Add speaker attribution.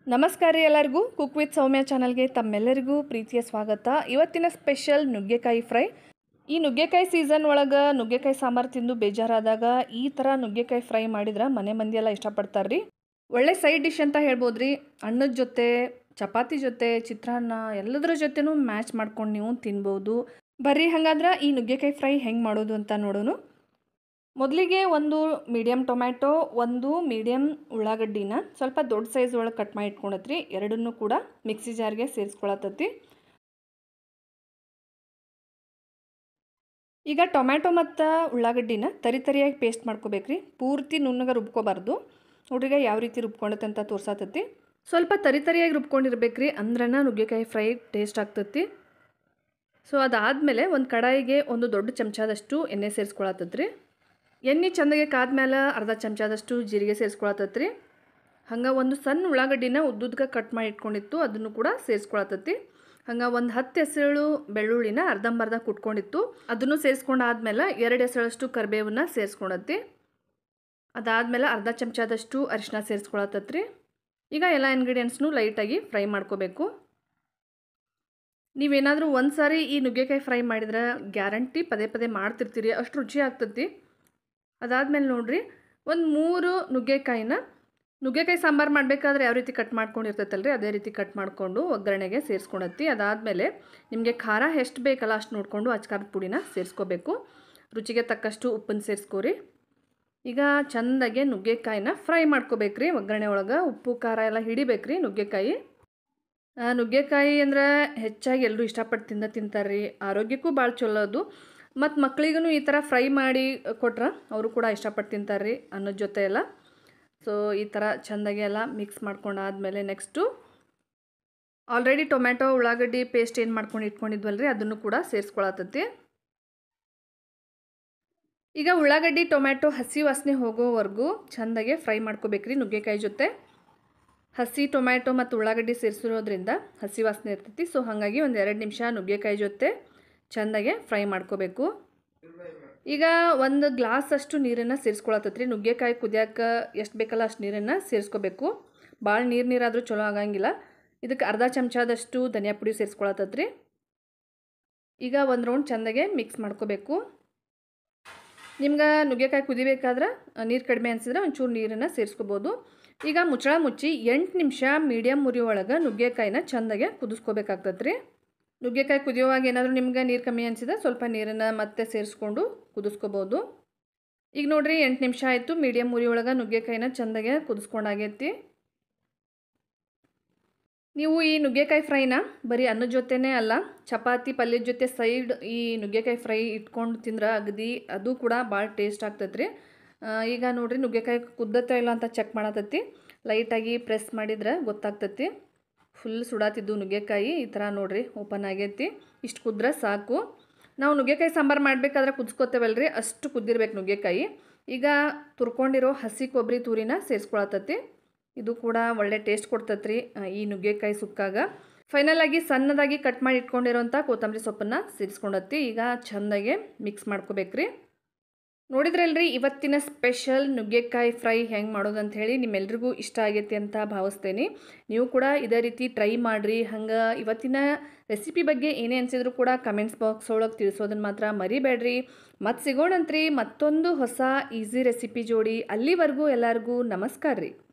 Speaker 1: ನಮಸ್ಕಾರ ರೀ ಎಲ್ಲರಿಗೂ ಕುಕ್ ವಿತ್ ಸೌಮ್ಯ ಚಾನಲ್ಗೆ ತಮ್ಮೆಲ್ಲರಿಗೂ ಪ್ರೀತಿಯ ಸ್ವಾಗತ. ಇವತ್ತಿನ ಸ್ಪೆಷಲ್ ನುಗ್ಗೆಕಾಯಿ ಫ್ರೈ. ಈ ನುಗ್ಗೆಕಾಯಿ ಸೀಸನ್ ಒಳಗೆ ನುಗ್ಗೆಕಾಯಿ ಸಾಂಬಾರು ತಿಂದು ಬೇಜಾರಾದಾಗ ಈ ಥರ ನುಗ್ಗೆಕಾಯಿ ಫ್ರೈ ಮಾಡಿದ್ರೆ ಮನೆ ಮಂದಿ ಎಲ್ಲ ಇಷ್ಟಪಡ್ತಾರೆ ರೀ. ಒಳ್ಳೆ ಸೈಡ್ ಡಿಶ್ ಅಂತ ಹೇಳ್ಬೋದು ರೀ. ಅನ್ನದ ಜೊತೆ, ಚಪಾತಿ ಜೊತೆ, ಚಿತ್ರಾನ್ನ ಎಲ್ಲದರ ಜೊತೆನೂ ಮ್ಯಾಚ್ ಮಾಡ್ಕೊಂಡು ನೀವು ತಿನ್ಬೋದು. ಬರ್ರಿ ಹಾಗಾದ್ರೆ ಈ ನುಗ್ಗೆಕಾಯಿ ಫ್ರೈ ಹೆಂಗೆ ಮಾಡೋದು ಅಂತ ನೋಡೋಣ. ಮೊದಲಿಗೆ ಒಂದು ಮೀಡಿಯಮ್ ಟೊಮ್ಯಾಟೊ, ಒಂದು ಮೀಡಿಯಮ್ ಉಳ್ಳಾಗಡ್ಡಿನ ಸ್ವಲ್ಪ ದೊಡ್ಡ ಸೈಜ್ ಒಳಗೆ ಕಟ್ ಮಾಡಿ ಇಟ್ಕೊಂಡತ್ರಿ. ಎರಡನ್ನೂ ಕೂಡ ಮಿಕ್ಸಿ ಜಾರ್ಗೆ ಸೇರಿಸ್ಕೊಳತತಿ. ಈಗ ಟೊಮ್ಯಾಟೊ ಮತ್ತು ಉಳ್ಳಾಗಡ್ಡಿನ ತರಿಯಾಗಿ ಪೇಸ್ಟ್ ಮಾಡ್ಕೋಬೇಕ್ರಿ. ಪೂರ್ತಿ ನುಣ್ಣಗೆ ರುಬ್ಕೋಬಾರ್ದು. ನೋಡ್ರಿಗೆ ಯಾವ ರೀತಿ ರುಬ್ಕೊಂಡತ್ತೆ ಅಂತ ತೋರ್ಸಾತತಿ. ಸ್ವಲ್ಪ ತರಿಯಾಗಿ ರುಬ್ಕೊಂಡಿರ್ಬೇಕ್ರಿ, ಅಂದ್ರನ ನುಗ್ಗೆಕಾಯಿ ಫ್ರೈ ಟೇಸ್ಟ್ ಆಗ್ತತಿ. ಸೊ ಅದಾದಮೇಲೆ ಒಂದು ಕಡಾಯಿಗೆ ಒಂದು ದೊಡ್ಡ ಚಮಚದಷ್ಟು ಎಣ್ಣೆ ಸೇರಿಸ್ಕೊಳತತ್ರಿ. ಎಣ್ಣೆ ಚೆಂದಾಗೆ ಕಾದ್ಮೇಲೆ ಅರ್ಧ ಚಮಚದಷ್ಟು ಜೀರಿಗೆ ಸೇರಿಸ್ಕೊಳತತ್ರಿ. ಹಂಗೆ ಒಂದು ಸಣ್ಣ ಉಳ್ಳಾಗಡ್ಡಿನ ಉದ್ದುದ್ಗೆ ಕಟ್ ಮಾಡಿ ಇಟ್ಕೊಂಡಿತ್ತು, ಅದನ್ನು ಕೂಡ ಸೇರಿಸ್ಕೊಳತತಿ. ಹಂಗೆ ಒಂದು 10 ಎಸಳು ಬೆಳ್ಳುಳ್ಳಿನ ಅರ್ಧಂಬರ್ಧ ಕುಟ್ಕೊಂಡಿತ್ತು, ಅದನ್ನು ಸೇರಿಸ್ಕೊಂಡಾದ್ಮೇಲೆ 2 ಎಸಳಷ್ಟು ಕರಿಬೇವನ್ನ ಸೇರಿಸ್ಕೊಳತ್ತಿ. ಅದಾದಮೇಲೆ ಅರ್ಧ ಚಮಚದಷ್ಟು ಅರಿಶಿನ ಸೇರಿಸ್ಕೊಳತತ್ರಿ. ಈಗ ಎಲ್ಲ ಇಂಗ್ರೀಡಿಯೆಂಟ್ಸ್ನು ಲೈಟಾಗಿ ಫ್ರೈ ಮಾಡ್ಕೋಬೇಕು. ನೀವೇನಾದರೂ ಒಂದು ಸಾರಿ ಈ ನುಗ್ಗೆಕಾಯಿ ಫ್ರೈ ಮಾಡಿದ್ರೆ ಗ್ಯಾರಂಟಿ ಪದೇ ಪದೇ ಮಾಡ್ತಿರ್ತೀರಿ, ಅಷ್ಟು ರುಚಿ ಆಗ್ತತಿ. ಅದಾದಮೇಲೆ ನೋಡಿರಿ, ಒಂದು 3 ನುಗ್ಗೆಕಾಯಿ ಸಾಂಬಾರು ಮಾಡಬೇಕಾದ್ರೆ ಯಾವ ರೀತಿ ಕಟ್ ಮಾಡ್ಕೊಂಡಿರ್ತೈತಲ್ರಿ ಅದೇ ರೀತಿ ಕಟ್ ಮಾಡಿಕೊಂಡು ಒಗ್ಗರಣೆಗೆ ಸೇರಿಸ್ಕೊಳತ್ತಿ. ಅದಾದಮೇಲೆ ನಿಮಗೆ ಖಾರ ಎಷ್ಟು ಬೇಕಲ್ಲ ಅಷ್ಟು ನೋಡಿಕೊಂಡು ಅಚ್ಕಾರದ ಪುಡಿನ ಸೇರಿಸ್ಕೋಬೇಕು. ರುಚಿಗೆ ತಕ್ಕಷ್ಟು ಉಪ್ಪನ್ನು ಸೇರಿಸ್ಕೋರಿ. ಈಗ ಚೆಂದಾಗೆ ನುಗ್ಗೆಕಾಯಿನ ಫ್ರೈ ಮಾಡ್ಕೋಬೇಕ್ರಿ. ಒಗ್ಗರಣೆ ಒಳಗೆ ಉಪ್ಪು ಖಾರ ಎಲ್ಲ ಹಿಡಿಬೇಕ್ರಿ ನುಗ್ಗೆಕಾಯಿ. ನುಗ್ಗೆಕಾಯಿ ಅಂದರೆ ಹೆಚ್ಚಾಗಿ ಎಲ್ಲರೂ ಇಷ್ಟಪಟ್ಟು ತಿಂತಾರೆ. ಆರೋಗ್ಯಕ್ಕೂ ಭಾಳ ಚಲೋ ಅದು. ಮತ್ತು ಮಕ್ಳಿಗೂ ಈ ಥರ ಫ್ರೈ ಮಾಡಿ ಕೊಟ್ರೆ ಅವರು ಕೂಡ ಇಷ್ಟಪಟ್ಟು ತಿಂತಾರೆ ಅನ್ನೋದ ಜೊತೆ ಎಲ್ಲ. ಸೊ ಈ ಥರ ಚೆಂದಾಗಿ ಎಲ್ಲ ಮಿಕ್ಸ್ ಮಾಡ್ಕೊಂಡಾದ್ಮೇಲೆ ನೆಕ್ಸ್ಟು ಆಲ್ರೆಡಿ ಟೊಮ್ಯಾಟೊ ಉಳ್ಳಾಗಡ್ಡಿ ಪೇಸ್ಟ್ ಏನು ಮಾಡ್ಕೊಂಡು ಇಟ್ಕೊಂಡಿದ್ವಲ್ರಿ ಅದನ್ನು ಕೂಡ ಸೇರಿಸ್ಕೊಳತತಿ. ಈಗ ಉಳ್ಳಾಗಡ್ಡಿ ಟೊಮ್ಯಾಟೊ ಹಸಿ ವಾಸನೆ ಹೋಗೋವರೆಗೂ ಚೆಂದಾಗೆ ಫ್ರೈ ಮಾಡ್ಕೋಬೇಕ್ರಿ ನುಗ್ಗೆಕಾಯಿ ಜೊತೆ. ಹಸಿ ಟೊಮ್ಯಾಟೊ ಮತ್ತು ಉಳ್ಳಾಗಡ್ಡಿ ಸೇರಿಸಿರೋದ್ರಿಂದ ಹಸಿ ವಾಸನೆ ಇರ್ತೈತಿ. ಸೊ ಹಾಗಾಗಿ ಒಂದು 2 ನಿಮಿಷ ನುಗ್ಗೆಕಾಯಿ ಜೊತೆ ಚೆಂದಾಗೆ ಫ್ರೈ ಮಾಡ್ಕೋಬೇಕು. ಈಗ ಒಂದು ಗ್ಲಾಸ್ ಅಷ್ಟು ನೀರನ್ನು ಸೇರಿಸ್ಕೊಳತತ್ರಿ. ನುಗ್ಗೆಕಾಯಿ ಕುದಿಯೋಕೆ ಎಷ್ಟು ಬೇಕಲ್ಲ ಅಷ್ಟು ನೀರನ್ನು ಸೇರಿಸ್ಕೋಬೇಕು. ಭಾಳ ನೀರಾದರೂ ಚಲೋ ಆಗಂಗಿಲ್ಲ. ಇದಕ್ಕೆ ಅರ್ಧ ಚಮಚದಷ್ಟು ಧನಿಯಾ ಪುಡಿ ಸೇರಿಸ್ಕೊಳತತ್ರಿ. ಈಗ ಒಂದು ರೌಂಡ್ ಚೆಂದಾಗೆ ಮಿಕ್ಸ್ ಮಾಡ್ಕೋಬೇಕು. ನಿಮ್ಗೆ ನುಗ್ಗೆಕಾಯಿ ಕುದಿಬೇಕಾದ್ರೆ ನೀರು ಕಡಿಮೆ ಅನಿಸಿದ್ರೆ ಒಂಚೂರು ನೀರನ್ನು ಸೇರಿಸ್ಕೋಬೋದು. ಈಗ ಮುಚ್ಚಳ ಮುಚ್ಚಿ 8 ನಿಮಿಷ ಮೀಡಿಯಮ್ ಉರಿ ಒಳಗೆ ನುಗ್ಗೆಕಾಯಿನ ಚೆಂದಾಗೆ ಕುದಿಸ್ಕೋಬೇಕಾಗ್ತತ್ರಿ. ನುಗ್ಗೆಕಾಯಿ ಕುದಿಯುವಾಗ ಏನಾದರೂ ನಿಮ್ಗೆ ನೀರು ಕಮ್ಮಿ ಅನಿಸಿದ್ರೆ ಸ್ವಲ್ಪ ನೀರನ್ನು ಮತ್ತೆ ಸೇರಿಸ್ಕೊಂಡು ಕುದಿಸ್ಕೋಬೋದು. ಈಗ ನೋಡಿರಿ 8 ನಿಮಿಷ ಆಯಿತು. ಮೀಡಿಯಮ್ ಉರಿ ಒಳಗೆ ನುಗ್ಗೆಕಾಯಿನ ಚೆಂದಾಗೆ ಕುದಿಸ್ಕೊಂಡಾಗೈತಿ. ನೀವು ಈ ನುಗ್ಗೆಕಾಯಿ ಫ್ರೈನ ಬರೀ ಅನ್ನದ ಜೊತೆನೇ ಅಲ್ಲ, ಚಪಾತಿ ಪಲ್ಯದ ಜೊತೆ ಸೈಡ್ ಈ ನುಗ್ಗೆಕಾಯಿ ಫ್ರೈ ಇಟ್ಕೊಂಡು ತಿಂದ್ರೆ ಅಗದಿ ಅದು ಕೂಡ ಭಾಳ ಟೇಸ್ಟ್ ಆಗ್ತೈತ್ರಿ. ಈಗ ನೋಡಿರಿ ನುಗ್ಗೆಕಾಯಿ ಕುದ್ದತ್ತ ಇಲ್ಲ ಅಂತ ಚೆಕ್ ಮಾಡತೈತಿ. ಲೈಟಾಗಿ ಪ್ರೆಸ್ ಮಾಡಿದ್ರೆ ಗೊತ್ತಾಗ್ತೈತಿ. ಫುಲ್ ಸುಡಾತಿದ್ದು ನುಗ್ಗೆಕಾಯಿ ಈ ಥರ ನೋಡಿರಿ ಓಪನ್ ಆಗೈತಿ. ಇಷ್ಟು ಕುದ್ರೆ ಸಾಕು. ನಾವು ನುಗ್ಗೆಕಾಯಿ ಸಾಂಬಾರು ಮಾಡಬೇಕಾದ್ರೆ ಕುದಿಸ್ಕೋತೇವಲ್ರಿ, ಅಷ್ಟು ಕುದ್ದಿರ್ಬೇಕು ನುಗ್ಗೆಕಾಯಿ. ಈಗ ತುರ್ಕೊಂಡಿರೋ ಹಸಿ ಕೊಬ್ಬರಿ ತುರಿನ ಸೇರಿಸ್ಕೊಳತತಿ. ಇದು ಕೂಡ ಒಳ್ಳೆ ಟೇಸ್ಟ್ ಕೊಡ್ತತ್ರಿ ಈ ನುಗ್ಗೆಕಾಯಿ ಸುಕ್ಕಾಗ. ಫೈನಲ್ ಆಗಿ ಸಣ್ಣದಾಗಿ ಕಟ್ ಮಾಡಿ ಇಟ್ಕೊಂಡಿರೋಂಥ ಕೊತ್ತಂಬರಿ ಸೊಪ್ಪನ್ನು ಸೇರಿಸ್ಕೊಂಡತ್ತಿ. ಈಗ ಚೆಂದಾಗೆ ಮಿಕ್ಸ್ ಮಾಡ್ಕೋಬೇಕ್ರಿ. ನೋಡಿದ್ರಲ್ರಿ ಇವತ್ತಿನ ಸ್ಪೆಷಲ್ ನುಗ್ಗೆಕಾಯಿ ಫ್ರೈ ಹೆಂಗೆ ಮಾಡೋದಂತ ಹೇಳಿ. ನಿಮ್ಮೆಲ್ರಿಗೂ ಇಷ್ಟ ಆಗೈತಿ ಅಂತ ಭಾವಿಸ್ತೇನೆ. ನೀವು ಕೂಡ ಇದೇ ರೀತಿ ಟ್ರೈ ಮಾಡಿರಿ. ಹಂಗೆ ಇವತ್ತಿನ ರೆಸಿಪಿ ಬಗ್ಗೆ ಏನೇ ಅನಿಸಿದ್ರು ಕೂಡ ಕಮೆಂಟ್ಸ್ ಬಾಕ್ಸ್ ಒಳಗೆ ತಿಳಿಸೋದನ್ನು ಮಾತ್ರ ಮರಿಬೇಡ್ರಿ. ಮತ್ತೆ ಸಿಗೋಣಂತ್ರಿ ಮತ್ತೊಂದು ಹೊಸ ಈಸಿ ರೆಸಿಪಿ ಜೋಡಿ. ಅಲ್ಲಿವರೆಗೂ ಎಲ್ಲರಿಗೂ ನಮಸ್ಕಾರ ರೀ.